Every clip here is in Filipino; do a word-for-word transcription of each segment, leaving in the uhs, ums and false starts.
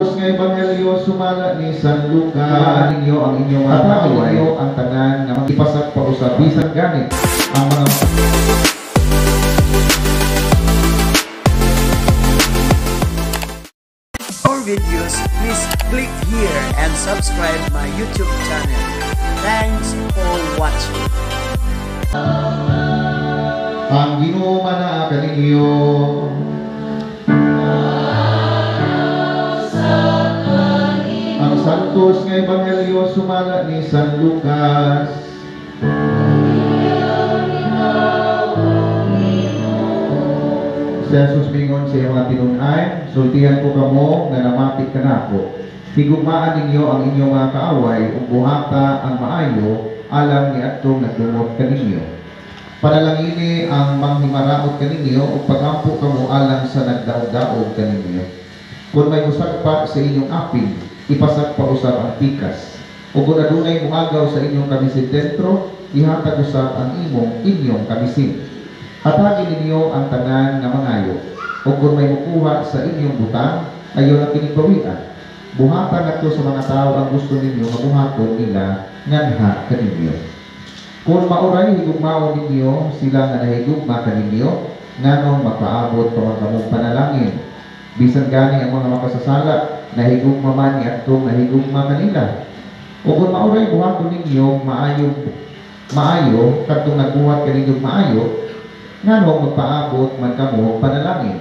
Nga Ebanghelyo sumala ni San Luca, ninyo ang inyong mga ninyo ang tanan nga ipasak pa usab bisan ganit ang mga For videos, please click here and subscribe my YouTube channel. Thanks for watching. ang Ginoo mana kaninyo. Ang Santos nga Ebanghelyo sumala ni San Lucas. Si Jesus mingon sa mga tinun-ay, sultihan ko kamo nga namapit ka na ako. Higugmaan ninyo ang inyong mga kaaway, ug buhata ang maayo, alang ni atong nagdumot kaninyo. Panalangini ang manghimaraot kaninyo, ug pagampo kamo alang sa nagdaog-daog kaninyo. Kung may usagpa sa inyong aping, ipasak pa usab ang pikas. Ug kung adunay muagaw sa inyong kamisin dentro, ihatag usab ang imong inyong kamisin. Hatagin ninyo ang tanan nga mangayo. Ug kung may mukuha sa inyong butang, ayon ang kinigbawian. Buhatan nato sa mga tao ang gusto ninyo nga buhaton nila nganha kaninyo. Kung mauray higugmaon ninyo sila nga nahigugma kaninyo, nganong magpaabot pa man kamong panalangin. Bisan gani ang mga makasasala, nahigugma man ni atong nahigugma kanila. O kung mauray buhaton ninyo maayo maayo kadtong nagbuhat kaninyo maayo, nganong magpaabot man kamo panalangin.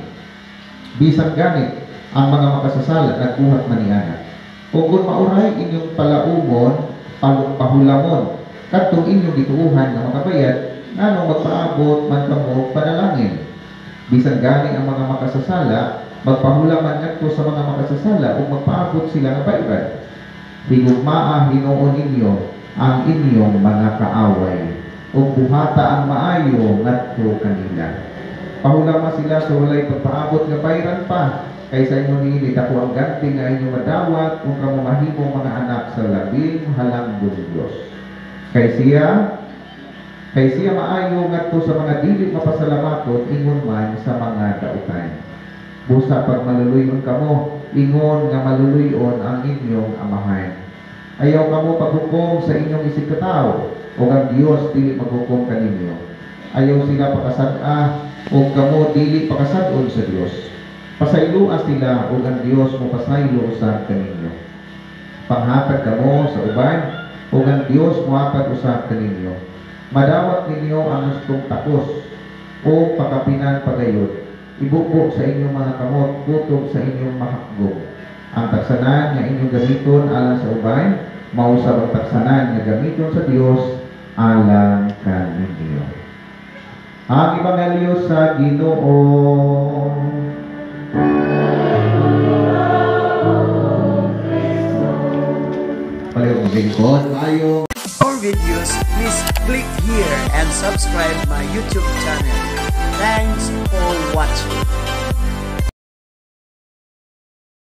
Bisan gani ang mga makasasala nagbuhat man niana. O kung mauray inyong palaumon, pahulamon, kadtong inyong gituuhan nga makabayad, nganong magpaabot man kamo panalangin. Bisan gani ang mga makasasala, magpahulaman ngadto sa mga makasasala o magpaabot sila nga bayad. Higugmaa Ginoo ninyo ang inyong mga kaaway, o buhata ang maayo ngadto kanila. Pahulama sila sa walay pagpaabot nga bayran pa, kaysa inyo niilit ako ang ganti nga inyong madawat kung kamo mahimong mga anak sa labing halangbong Diyos. Kay siya, kay siya maayo ngadto sa mga dili mapasalamaton ingon man sa mga dautan. Busa pag maluluyon kamo, ingon nga maluluyon ang inyong amahan. Ayaw kamo paghukom sa inyong isig katao, o ang Dios dili maghukom kaninyo. Ayaw sila pakasad-ah, o kamo dili pakasad-on sa Dios. Pasayloa sila, o ang Dios mo pasaylo usab kaninyo. Panghatag kamo sa uban, o ang Dios mo hatag usab kaninyo. Madawat ninyo ang gustong takos, o pakapinan pagayod. Ibubo sa inyong mga kamot, kutob sa inyong mahakbog. Ang taksanan nga inyong gamiton alang sa ubay, mausab ang taksanan nga gamiton sa Dios alang kaninyo. Ang Ebanghelyo sa Ginoo. Palihog lingkod tayo. For videos, please click here and subscribe my YouTube channel. Thanks for watching.